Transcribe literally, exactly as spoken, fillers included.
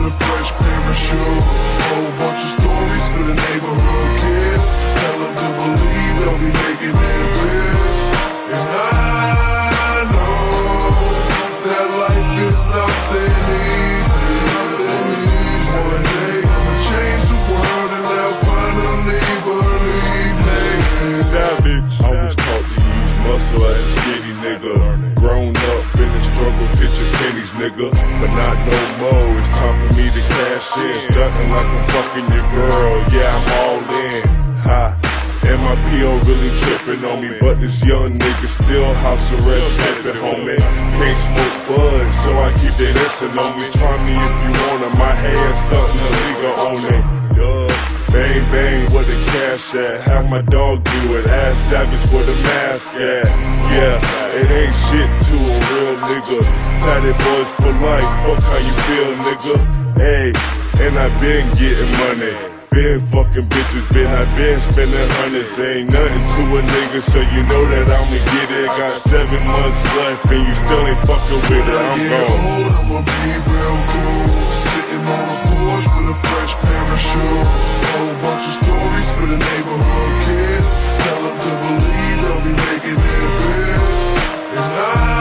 with a fresh pair of shoes. Whole bunch of stories for the neighborhood kids. Tell them to believe they'll be making it real. And I know that life is nothing easy. One day I'ma change the world and they'll finally believe me. Savage, I was taught to use muscle as a skinny nigga. Grown up in the struggle, picture pennies, nigga. But not no more, it's time for me to cash in. Stuntin' like I'm fucking your girl, yeah, I'm all in. Ha, and my P O really trippin' on me. But this young nigga still house arrest pimpin', homie. Can't smoke bud, so I keep that essence on me. Try me if you wanna, my hair's something illegal on it. Yeah. Bang bang, where the cash at? Have my dog do it, ass savage where the mask at. Yeah, it ain't shit to a real nigga. Tatted boys for life, fuck how you feel, nigga. Hey, and I been getting money. Been fucking bitches, been I been spending hundreds. Ain't nothing to a nigga, so you know that I'ma get it. Got seven months left and you still ain't fucking with it. I'm gone. I'ma be real cool, sitting on a porch with a fresh pair of shoes. Whole bunch of stories for the neighborhood kids. Tell them to believe they'll be making it big. And I